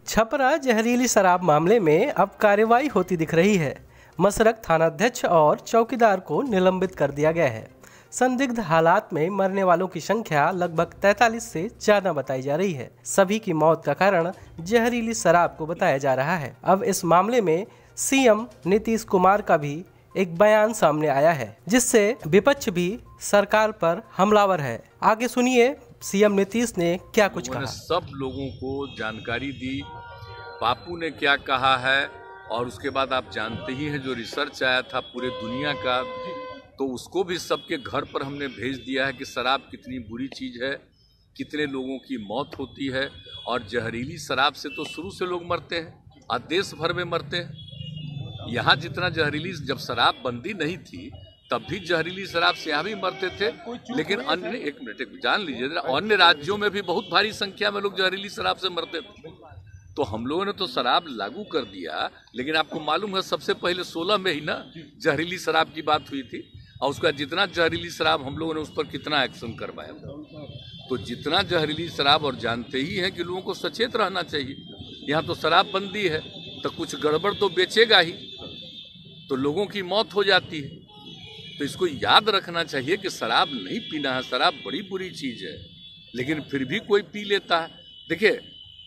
छपरा जहरीली शराब मामले में अब कार्रवाई होती दिख रही है। मसरख थानाध्यक्ष और चौकीदार को निलंबित कर दिया गया है। संदिग्ध हालात में मरने वालों की संख्या लगभग 43 से ज्यादा बताई जा रही है। सभी की मौत का कारण जहरीली शराब को बताया जा रहा है। अब इस मामले में सीएम नीतीश कुमार का भी एक बयान सामने आया है, जिससे विपक्ष भी सरकार पर हमलावर है। आगे सुनिए सीएम नीतीश ने क्या कुछ कहा। सब लोगों को जानकारी दी, बापू ने क्या कहा है, और उसके बाद आप जानते ही हैं जो रिसर्च आया था पूरे दुनिया का, तो उसको भी सबके घर पर हमने भेज दिया है कि शराब कितनी बुरी चीज है, कितने लोगों की मौत होती है। और जहरीली शराब से तो शुरू से लोग मरते हैं और देश भर में मरते हैं। यहाँ जितना जहरीली, जब शराब बंदी नहीं थी तब भी जहरीली शराब से यहाँ भी मरते थे, लेकिन अन्य, एक मिनट जान लीजिए, अन्य राज्यों में भी बहुत भारी संख्या में लोग जहरीली शराब से मरते थे। तो हम लोगों ने तो शराब लागू कर दिया, लेकिन आपको मालूम है सबसे पहले 16 में ही ना जहरीली शराब की बात हुई थी, और उसका जितना जहरीली शराब हम लोगों ने उस पर कितना एक्शन करवाया। तो जितना जहरीली शराब, और जानते ही हैं कि लोगों को सचेत रहना चाहिए। यहाँ तो शराब बंदी है तो कुछ गड़बड़ तो बेचेगा ही, तो लोगों की मौत हो जाती है। तो इसको याद रखना चाहिए कि शराब नहीं पीना है, शराब बड़ी बुरी चीज है, लेकिन फिर भी कोई पी लेता है। देखिए,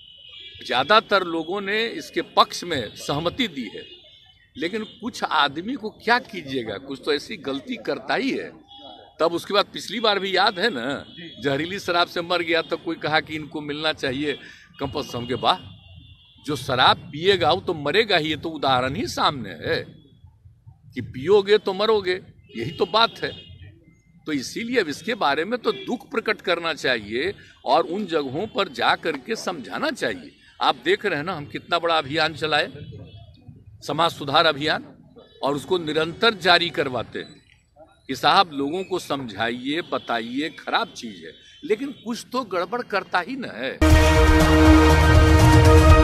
ज्यादातर लोगों ने इसके पक्ष में सहमति दी है, लेकिन कुछ आदमी को क्या कीजिएगा, कुछ तो ऐसी गलती करता ही है। तब उसके बाद पिछली बार भी याद है ना, जहरीली शराब से मर गया तो कोई कहा कि इनको मिलना चाहिए कंपल्सरी। के वाह, जो शराब पिएगा वो तो मरेगा ही। ये तो उदाहरण ही सामने है कि पियोगे तो मरोगे, यही तो बात है। तो इसीलिए अब इसके बारे में तो दुख प्रकट करना चाहिए और उन जगहों पर जा करके समझाना चाहिए। आप देख रहे हैं ना, हम कितना बड़ा अभियान चलाए, समाज सुधार अभियान, और उसको निरंतर जारी करवाते हैं कि साहब लोगों को समझाइए, बताइए, खराब चीज है, लेकिन कुछ तो गड़बड़ करता ही न है।